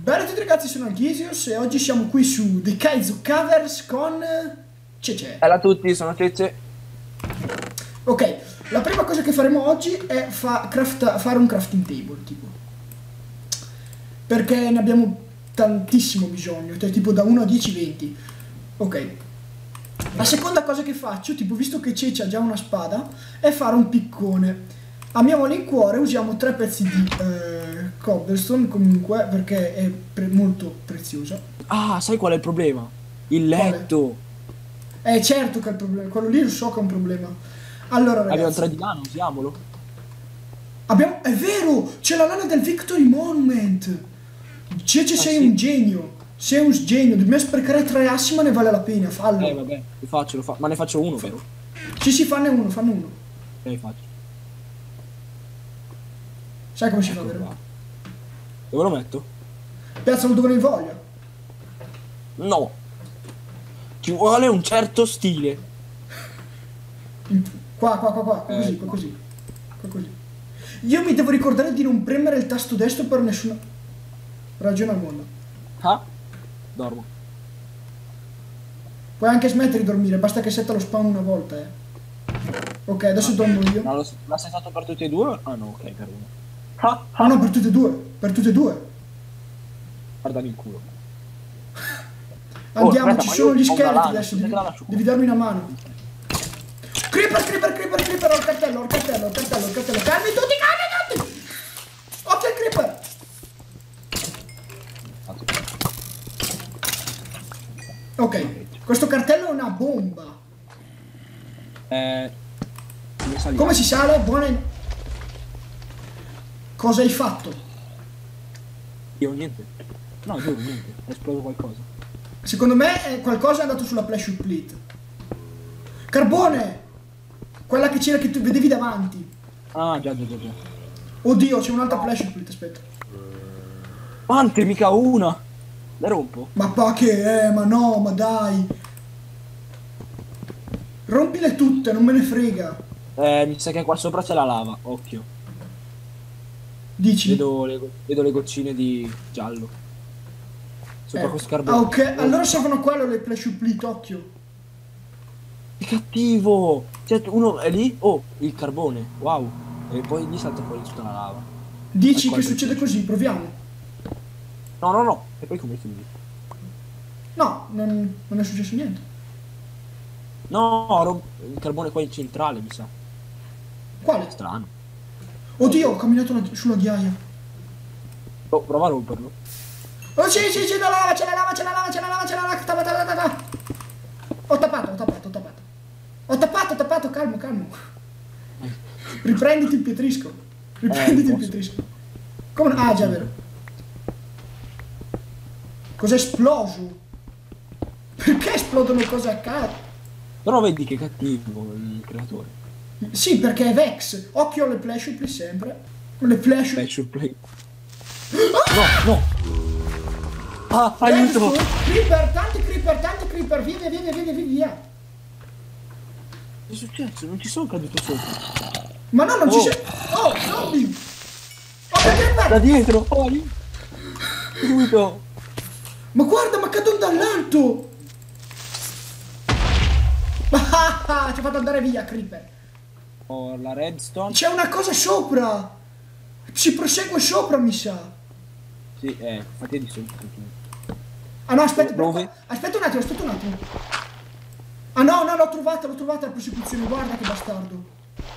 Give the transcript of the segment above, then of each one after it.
Bella a tutti ragazzi, sono Alghisius e oggi siamo qui su The Kaizo Covers con Cece. Bella a tutti, sono Cece. Ok, la prima cosa che faremo oggi è fare un crafting table, tipo. Perché ne abbiamo tantissimo bisogno, cioè tipo da 1 a 10, 20. Ok. La seconda cosa che faccio, tipo visto che Cece ha già una spada, è fare un piccone. A mia malincuore usiamo 3 pezzi di cobblestone comunque perché è molto preziosa. Ah, sai qual è il problema? Il letto. Certo che è il problema, quello lì lo so che è un problema. Allora Abbiamo ragazzi, 3 di lana, usiamolo. è vero, c'è la lana del Victory Monument. Cece, sei sì? un genio, sei un genio, dobbiamo sprecare 3 assi ma ne vale la pena, fallo. Vabbè, lo faccio, ma ne faccio uno, vero? Sì, fanne uno, fanne uno. Faccio. Sai come si fa, Ecco vero? qua. Dove lo metto? Piazzalo dove ne voglio. No. Ci vuole un certo stile. Qua, così, qua così. Qua così. Io mi devo ricordare di non premere il tasto destro per nessuna ragione al mondo. Ah? Dormo. Puoi anche smettere di dormire, basta che setta lo spawn una volta, Ok, adesso dormo io. Ma l'ha settato per tutti e due? Ah no, ok, per uno. Ah no, per tutte e due. Per tutte e due. Guardami il culo. Andiamo, aspetta, ci ma sono io gli ho una scheletri lana, adesso. dove te la lascio qua? Devi darmi una mano. Creeper, ho il cartello. Calmi tutti! Occhio al creeper! Ok, questo cartello è una bomba. Come si sale? Buona... Cosa hai fatto? Io niente. No, giuro, niente. È esploso qualcosa. Secondo me qualcosa è andato sulla Pleasure Plate. Carbone! Quella che c'era che tu vedevi davanti. Ah, già. Oddio, c'è un'altra Pleasure Plate, aspetta. Quante? Mica una! Le rompo? Ma pa che è? Ma no, ma dai! Rompile tutte, non me ne frega. Mi sa che qua sopra c'è la lava, occhio. Dici? Vedo le goccine di giallo. Sopra questo carbone. Ah, ok, allora servono quello le Pleasure Plate, occhio. Che cattivo! Cioè, uno è lì, oh, il carbone, wow. E poi gli salta fuori tutta la lava. Dici che succede così, proviamo. No. E poi come finì? No, non è successo niente. No, il carbone qua in centrale, mi sa. Quale? Strano. Oddio, ho camminato sulla ghiaia. Oh, prova a romperlo. Oh sì, c'è la lava, c'è la lava. Ho tappato, calmo. Riprenditi il pietrisco. Come? Ah, già, vero. Cos'è esploso? Perché esplodono cose a caso? Però vedi che cattivo il creatore. Sì, perché è Vex. Occhio alle Pleasure Plate sempre. Le Pleasure... Pleasure Plate. No! Ah, aiuto! Creeper, tanti creeper, via. Che è successo? Non ci sono caduto sopra. Ma no, non ci sei... Oh, zombie! Oh, creeper! Da dietro! Oh, aiuto! Ma guarda, ma cadono dall'alto! Ci ho fatto andare via, creeper. Oh, la redstone. C'è una cosa sopra! Si prosegue sopra, mi sa. Sì, infatti è di sotto. Ah no, aspetta, Dove? aspetta un attimo. Ah no, l'ho trovata la prosecuzione, guarda che bastardo.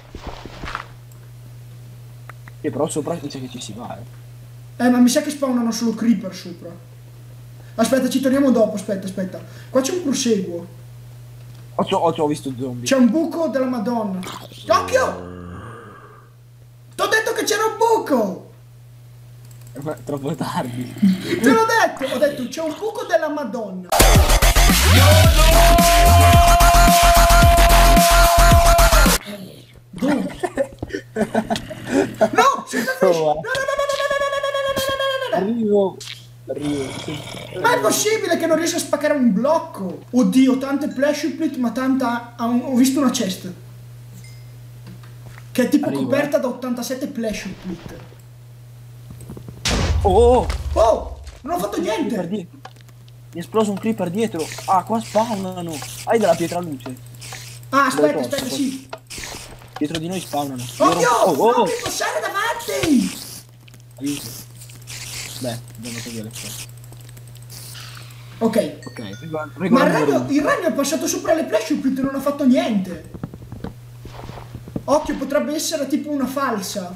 Però sopra mi sa che ci si va, Ma mi sa che spawnano solo creeper sopra. Aspetta, ci torniamo dopo, aspetta. Qua c'è un proseguo. Ho visto zombie. C'è un buco della Madonna. Occhio! T'ho detto che c'era un buco! Troppo tardi. Te l'ho detto! Ho detto c'è un buco della Madonna. No! Arrivo. Ma è possibile che non riesca a spaccare un blocco? Oddio, tante Pleasure Plate, ma tanta... Ho visto una chest che è tipo coperta da 87 Pleasure Plate. Oh! Oh! Non ho fatto Creeper niente. dietro. Mi è esploso un creeper dietro. Ah, qua spawnano. Hai della pietra luce. Ah, aspetta, Dove aspetta, posso? sì. Dietro di noi spawnano. Oddio! Oh, Non mi passare davanti! aiuto. Beh, dobbiamo togliere le cose. Ok. Ok, Ma regola il numero ragno, uno. il ragno è passato sopra le flashpoint e non ha fatto niente. Occhio, potrebbe essere tipo una falsa.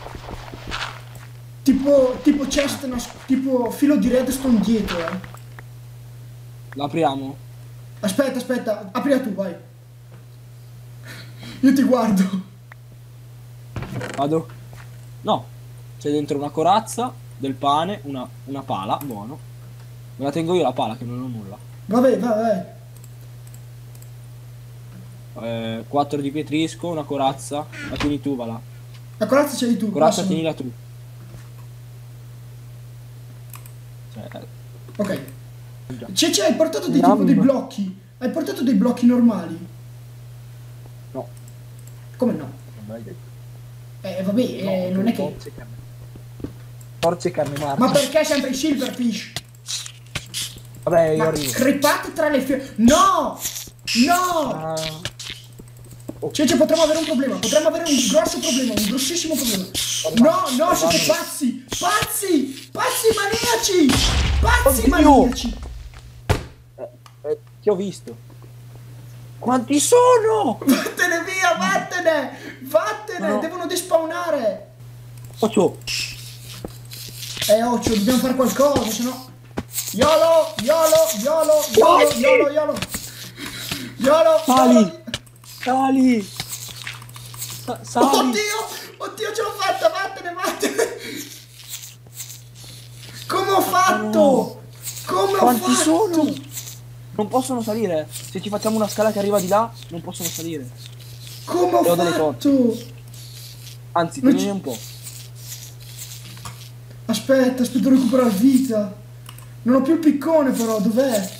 Tipo chest, tipo filo di redstone dietro, L'apriamo? Aspetta, aspetta, aprila tu, vai. Io ti guardo. Vado? No. C'è dentro una corazza, del pane, una pala, buono. Me la tengo io la pala che non ho nulla. Vabbè, vai, vai. 4 di pietrisco, una corazza. La tieni tu, va là. La corazza ce l'hai tu, Corazza, passami. tienila tu. Cioè, Ok. già. Cece, hai portato dei Yum. tipo dei blocchi. Hai portato dei blocchi normali. No, Come no? non me l'hai detto. Vabbè, No, non è che... Torce e carne marcia. Ma perché sempre i silverfish? Vabbè, io Ma arrivo. crepate tra le fiamme. No! No! Ah, Cece, potremmo avere un problema. Potremmo avere un grosso problema, un grossissimo problema. No, no, siete pazzi! Pazzi! Pazzi maniaci! Pazzi Oddio! maniaci! ti ho visto. Quanti sono? Vattene via, vattene! Vattene! No. Devono despawnare! Occhio. Occhio, dobbiamo fare qualcosa, sennò... YOLO! YOLO! YOLO! YOLO! YOLO! YOLO! YOLO! Sali. Sali. Sali. Oddio! Oddio, ce l'ho fatta! Vattene, vattene! Come ho fatto? Come ho Quanti fatto? sono? Non possono salire. Se ci facciamo una scala che arriva di là, non possono salire. Come ho Devo delle fatto? Anzi, Non tieni ci- un po'. Aspetta, aspetta, recuperare vita. Non ho più il piccone però, dov'è?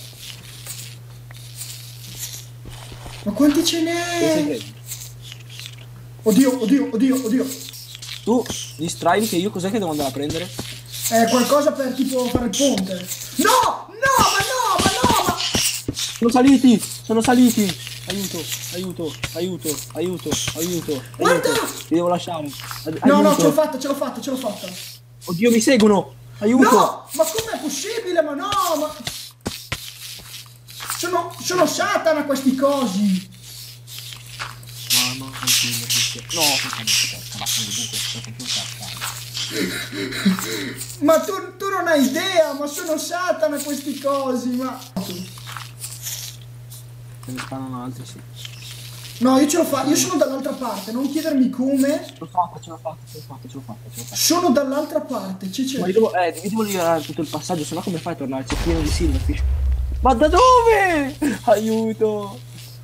Ma quanti ce Che n'è? segreti. Oddio, oddio, oddio, oddio. Tu distraimi che io cos'è che devo andare a prendere? È qualcosa per tipo fare il ponte. No! No, ma no, ma no, ma... Sono saliti! Sono saliti! Aiuto, aiuto, aiuto, aiuto, aiuto. Guarda! Aiuto. Ti devo lasciare. No, no, Aiuto. ce l'ho fatta, ce l'ho fatta, ce l'ho fatta. Oddio, mi seguono! Aiuto! No! Ma com'è possibile? Ma no, ma... Sono Satana questi cosi. Mamma mia, no, porca Ma tu non hai idea, ma sono Satana questi cosi, ma... Se ne sparano altri, sì. No, io ce l'ho fatta, io sono dall'altra parte, non chiedermi come. Ce l'ho fatta, ce l'ho fatta, ce l'ho fatta, ce l'ho fatta, ce l'ho fatta. Sono dall'altra parte, Ma io devo liberare tutto il passaggio, sennò come fai a tornare? C'è pieno di silverfish. Ma da dove? Aiuto!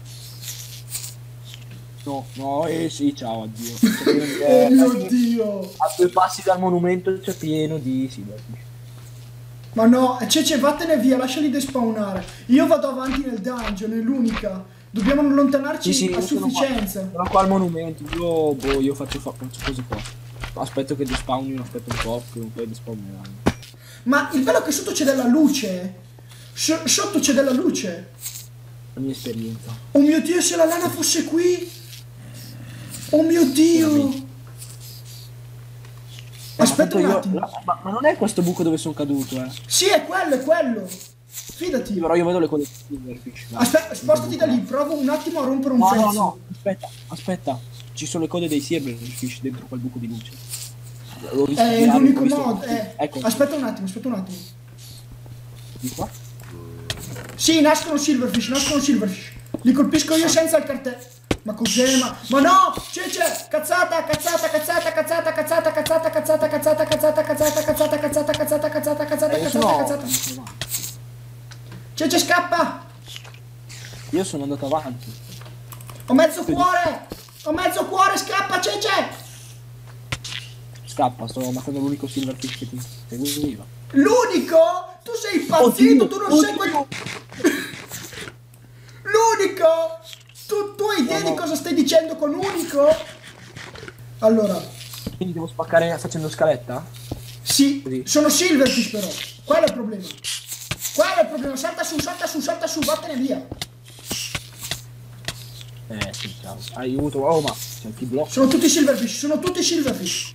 No, no, sì, ciao, addio. C'è pieno di- Oh mio Dio! a 2 passi dal monumento c'è pieno di silverfish. Ma no, Cece, vattene via, lasciali despawnare. Io vado avanti nel dungeon, è l'unica. Dobbiamo allontanarci Sì, a io sono sufficienza. Sono qua al monumento, io faccio cose qua. Aspetto che despawnino, aspetto un po', che poi despawneranno. Ma il bello è che sotto c'è della luce. Sotto c'è della luce. La mia esperienza. Oh mio Dio, se la lana fosse qui. Oh mio Dio. Aspetta un attimo. Ma non è questo buco dove sono caduto, eh. Sì, è quello, è quello. Fidati. Però io vedo le cose silverfish. Aspetta, spostati da lì, provo un attimo a rompere un No, pezzo. no, no, aspetta. Ci sono le code dei silverfish dentro quel buco di luce. L'ho visto È girare, l'unico l'ho visto- modo. Ecco, Aspetta un attimo, aspetta un attimo. di qua. Sì, nascono silverfish. Li colpisco io senza il cartello. Ma cos'è? Ma no! Cece! Cazzata! Cazzata! Cazzata! Cazzata! Cazzata! Cazzata! Cazzata! Cazzata! Cazzata! Cazzata! Cazzata! Cazzata! Cazzata! Cazzata! Cazzata! Cazzata! Cazzata! Cece, scappa! Io sono andato avanti. Ho mezzo cuore! Ho mezzo cuore! Scappa, Cece! Scappa, sto ammazzando l'unico silverfish che ti seguiva. L'unico? Tu sei impazzito! Tu non sei quel... Oddio. L'unico! Tu hai idea di cosa stai dicendo con unico? Allora, Quindi devo spaccare facendo scaletta? sì, Così. sono silverfish però. Quello è il problema. Quello è il problema. Salta su, salta su, salta su, vattene via. Sì, ciao. Aiuto. Oh, ma c'è chi blocca. Sono tutti silverfish, sono tutti silverfish.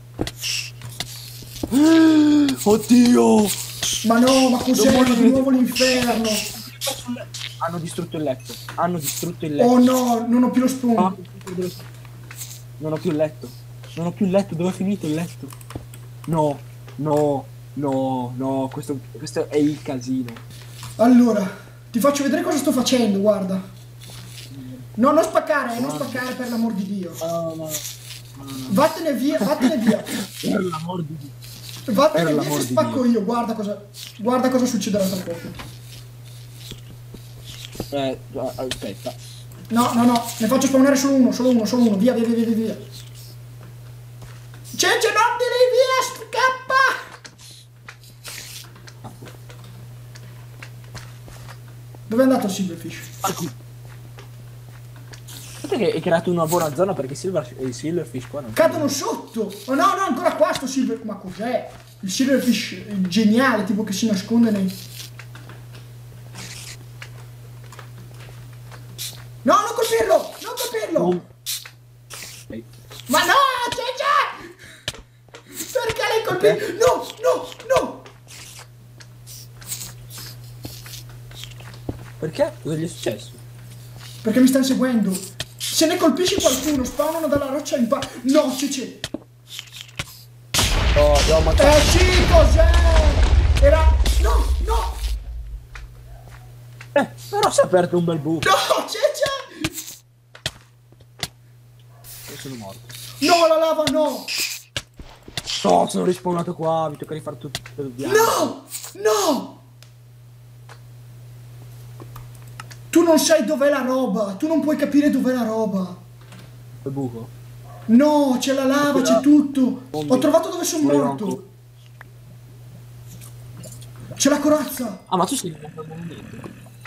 Oddio! Ma no, ma cos'è di nuovo l'inferno? Hanno distrutto il letto. Hanno distrutto il letto. Oh no, non ho più lo spawn. Non ho più il letto. Non ho più il letto. Dove è finito il letto? No, no, no, no. Questo è il casino. Allora, ti faccio vedere cosa sto facendo, guarda. No, non spaccare, non spaccare per l'amor di Dio. No. Vattene via, vattene via. Per l'amor di Dio. Vattene via che spacco io, guarda cosa succederà tra poco. Aspetta. No, ne faccio spawnare solo uno, via. Cece, non di lì, via, scappa! Dove è andato il silverfish? Che hai creato una buona zona perché il silverfish qua non Cadono sotto! Oh no, ancora qua sto silver... Ma cos'è? Il silverfish geniale, tipo che si nasconde nei... No, non colpirlo! Non colpirlo! Ma no, Cece! Perché l'hai colpito? No! Perché? Cosa gli è successo? Perché mi stanno seguendo. Se ne colpisci qualcuno, spawnano dalla roccia in pa... No, Cece! No, ma... sì, cos'è? Era... No! Però si è aperto un bel buco. No, Cece! Io sono morto. No, la lava no! No, sono rispawnato qua, mi tocca rifare tutto il bianco. No! Tu non sai dov'è la roba, tu non puoi capire dov'è la roba. Il buco? No, c'è la lava, c'è tutto. Ho trovato dove sono morto. C'è la corazza. Ah, ma tu sei nel monumento.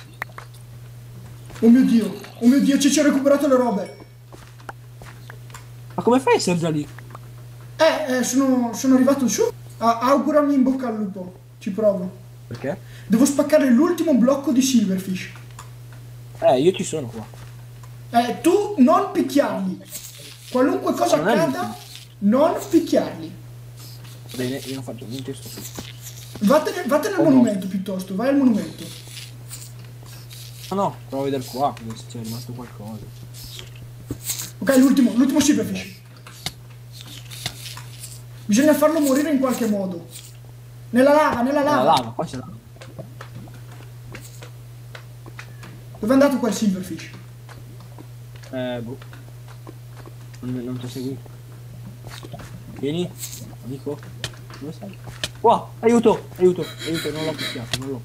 Oh mio Dio, ci ho recuperato le robe. Ma come fai a essere già lì? Sono arrivato su. Augurami in bocca al lupo. Ci provo. Perché? Devo spaccare l'ultimo blocco di silverfish. Io ci sono qua. Tu non picchiarli. Qualunque cosa accada, non picchiarli. Bene, io non faccio niente. Vattene al monumento piuttosto, vai al monumento. No, provo a vedere qua, se c'è rimasto qualcosa. Ok, l'ultimo silverfish. Bisogna farlo morire in qualche modo. Nella lava. Nella lava, qua c'è lava. Dove è andato quel silverfish? Boh. Non ti ho seguito. Vieni, amico. Dove sei? Qua, aiuto, non l'ho picchiato.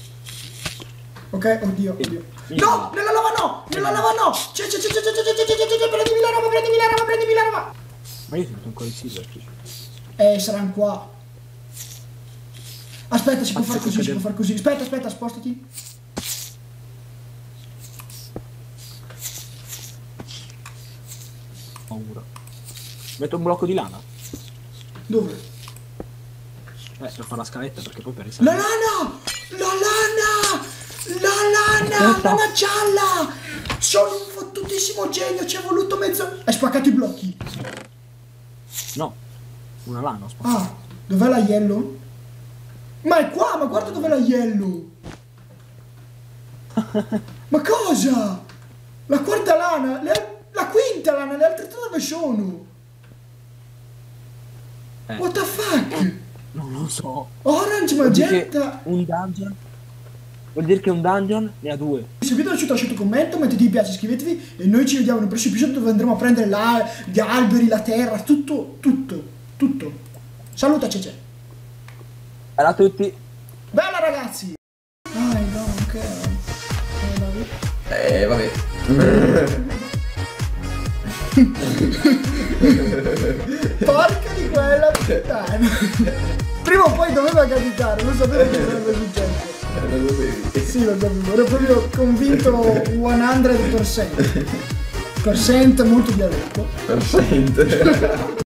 Ok, oddio. No, nella lava no! C'è, prendimi la roba! Ma io sento ancora il silverfish. Saranno qua. Aspetta, si può far così. Aspetta, spostati. Paura. Metto un blocco di lana. Dove? Per fare la scaletta, perché poi per risalire. La lana! La gialla! Sono un fottutissimo genio, ci è voluto mezzo... Hai spaccato i blocchi? No, una lana ho spaccato. Ah, dov'è la yellow? Ma è qua, ma guarda dov'è la yellow! Ma cosa? La quarta lana, la quinta lana, le altre tre dove sono? What the fuck? Non lo so. Orange, magenta... Un dungeon? Vuol dire che un dungeon ne ha due. Se il video è piaciuto lasciate un commento, mettete mi piace, iscrivetevi e noi ci vediamo nel prossimo episodio dove andremo a prendere gli alberi, la terra, tutto. Saluta Cece. Bella a tutti. Bella ragazzi. No, ok. Vabbè. Porca di quella puttana. Prima o poi doveva capitare, non sapevo che sarebbe successo. Lo sapevi? Sì, lo sapevo, ero proprio convinto 100%. Percent molto dialetto. Percent.